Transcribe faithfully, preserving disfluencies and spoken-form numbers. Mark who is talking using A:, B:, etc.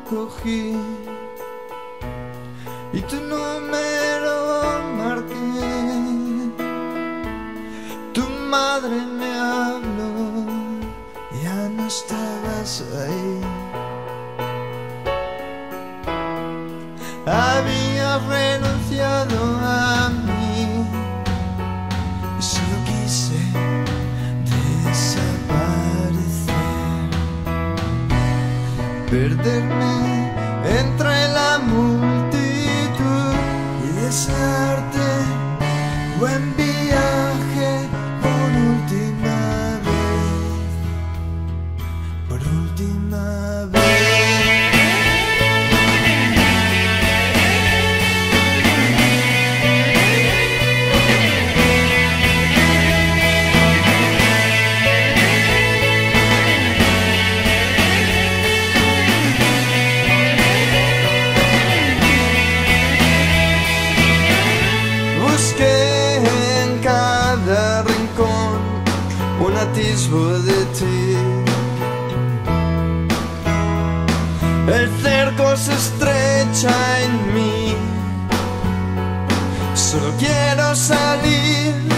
A: cogí y tu número marqué. Tu madre me habló, ya no estabas ahí. Habías renunciado a mí y solo quise desaparecer, perderme entre la multitud y desearte buen viaje por última vez, por última vez. Busqué en cada rincón un atisbo de ti. El cerco se estrecha en mí, solo quiero salir